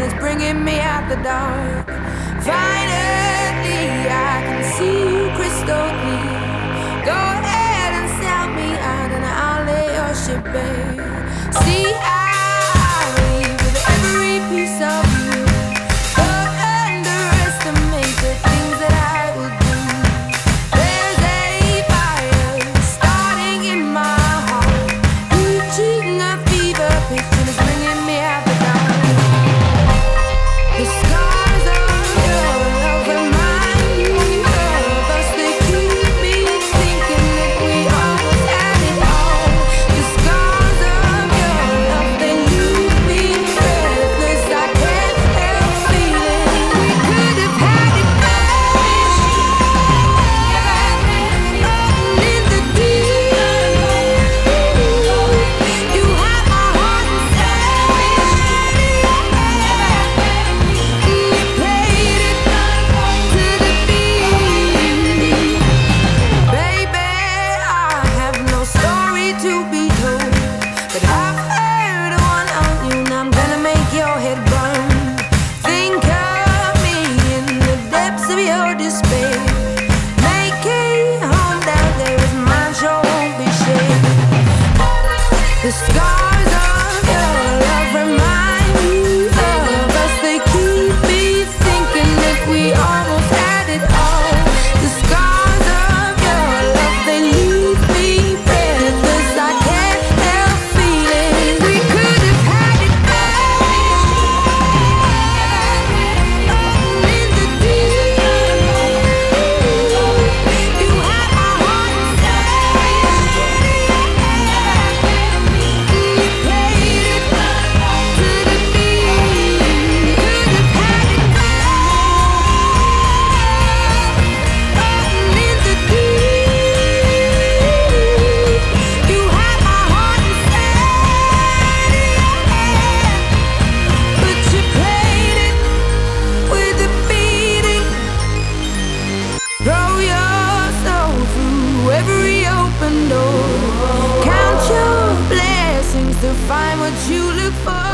and it's bringing me out the dark. Finally, I can see you crystal clear. Go ahead and sell me out, and I'll lay your ship bare. See, I leave with every piece of you. Don't underestimate the things that I will do. There's a fire starting in my heart, reaching a fever pitch, and it's bringing me out the dark. The scars of your love remind me of us. They keep me thinking that we almost had it all. The scars of your love, they leave me breathless. I can't help feeling we could have had it all. In the deep, you had my heart inside. You played it to the beat. Baby, I have no story to be told, but I've heard one on you, and I'm gonna make your head burn. Think of me in the depths of your despair. Make a home down there, as mine sure won't be shared. The scars of your love remind me of us. They keep me thinking that we almost had it all. The scars of your love, they leave me breathless. I can't help feeling we could have had it all. In the deep, you had my heart inside. You played it to the beat. Could have had it all. In the deep, you had my heart inside. But you played it with a beating. Throw your soul through every open door. Count your blessings to find what you look for.